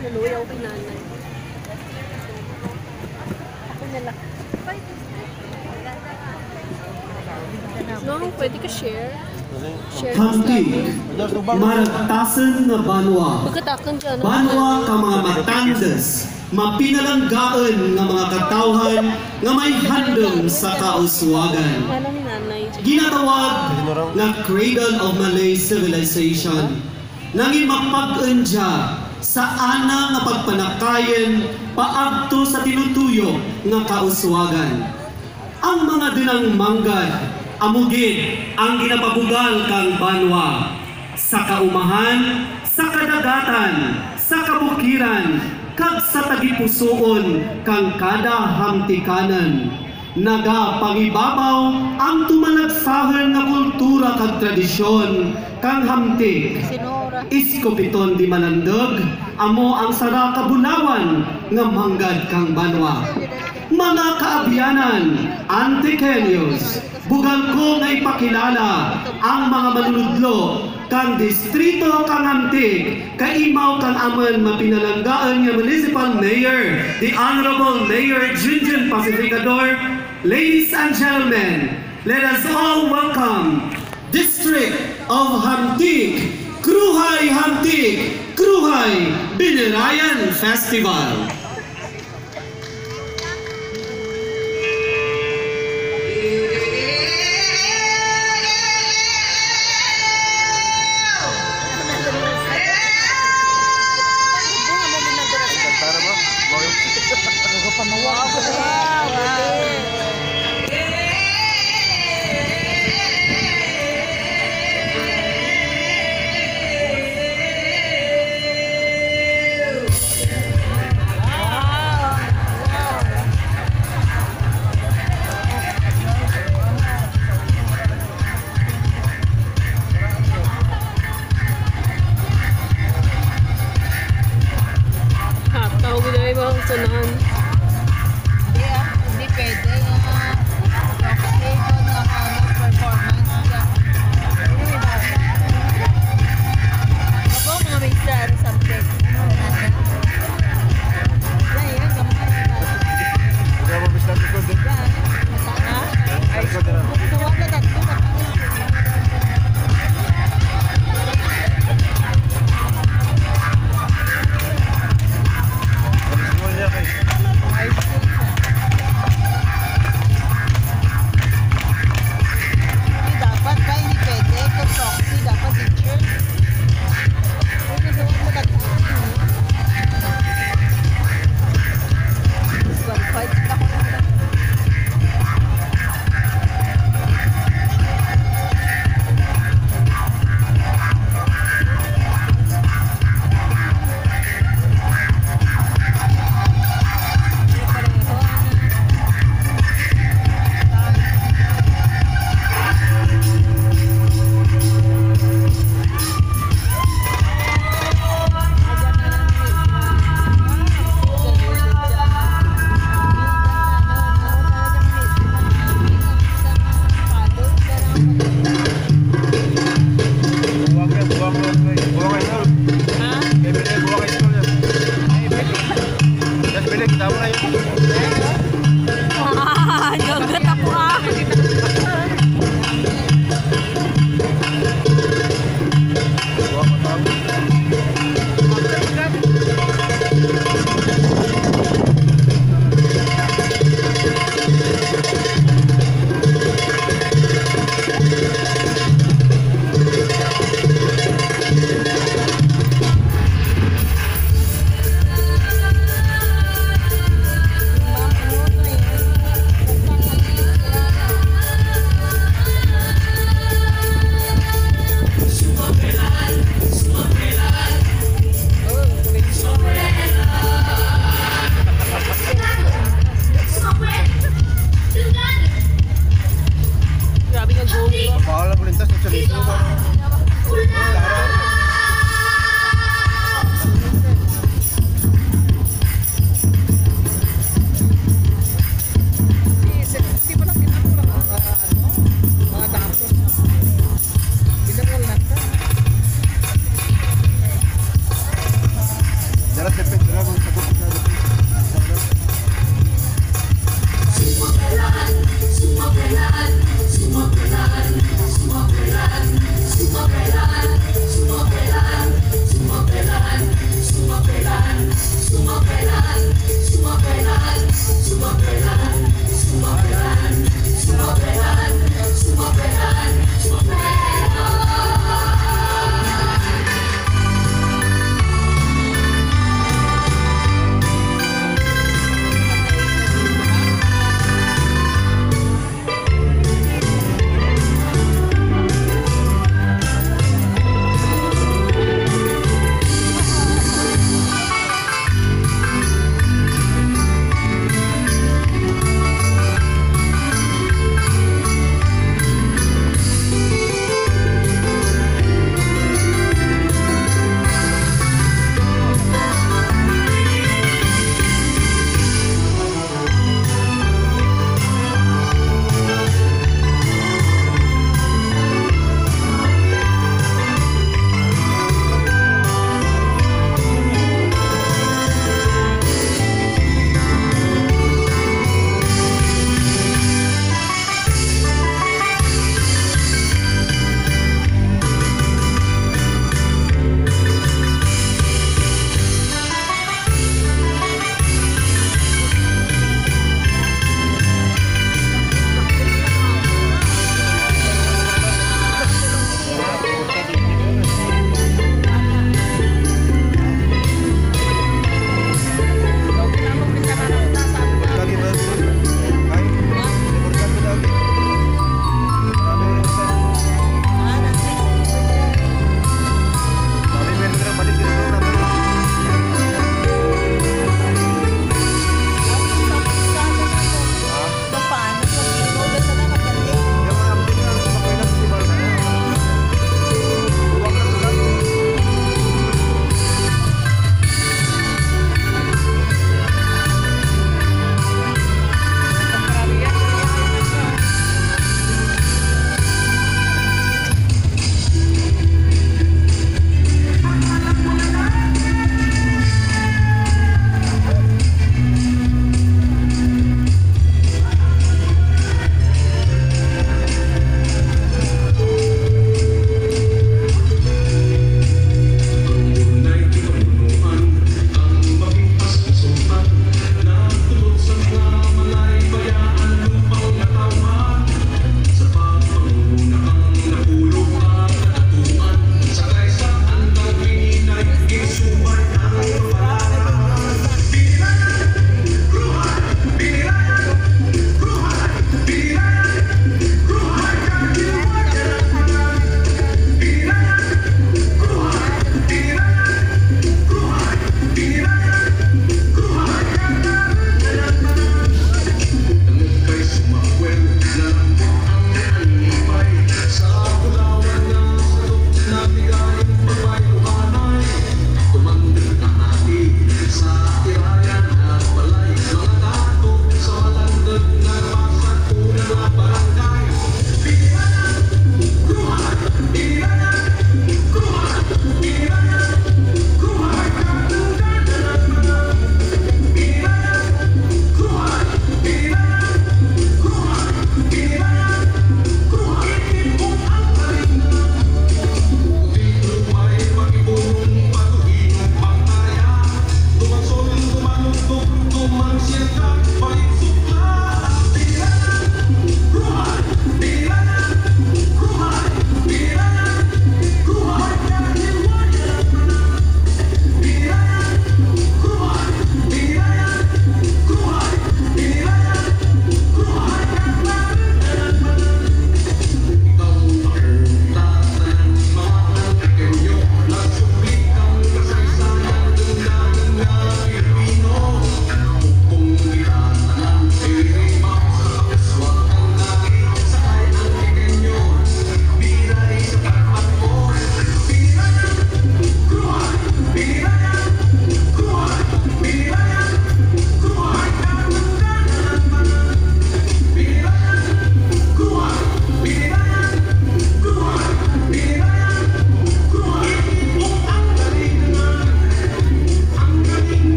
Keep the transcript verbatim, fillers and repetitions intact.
Naluyaw kay nanay. Ako nala. No, pwede ka share. Share Hamtig, maragtasan na banwa. Pagkatakan dyan. Banwa ka mga matandas, mapinalanggaan nga mga katawhan nga may handom sa kauswagan. Paano ni nanay? Ginatawag nga Cradle of Malay Civilization. Nangin mapag-undya sa ana nga pagpanakayan paadto sa tinutuyo nga kauswagan. Ang mga dinang manggad amugid ang ginapabugal kang banwa sa kaumahan, sa kadagatan, sa kabukiran, kag sa tagipusoon kang kada hamtikanan. Naga pangibabaw ang tumalagsahan nga kultura kag tradisyon kang hamtik. Iskopiton di malandog, amo ang sara kabulawan nga manggad kang banwa. Mga kaabyanan, Antikenyos, bugal ko nga ipakilala ang mga manunudlo kang distrito kang Antik, kaimaw kang aman mapinalanggaan nga Municipal Mayor, the Honorable Mayor Junjun Pacificador. Ladies and gentlemen, let us all welcome District of Hamtig, Kruhay Hamtig, Kruhay Binirayan Festival. Sunahan. Hindi ah, hindi pwede nga. Okay, doon nga ano, performance ka. Ako, mga may star subject. Yan, yan, gamot na yan. Huwag mo bisa ko din. Yan, matanga. Ay, suwag na tatlo, matanga.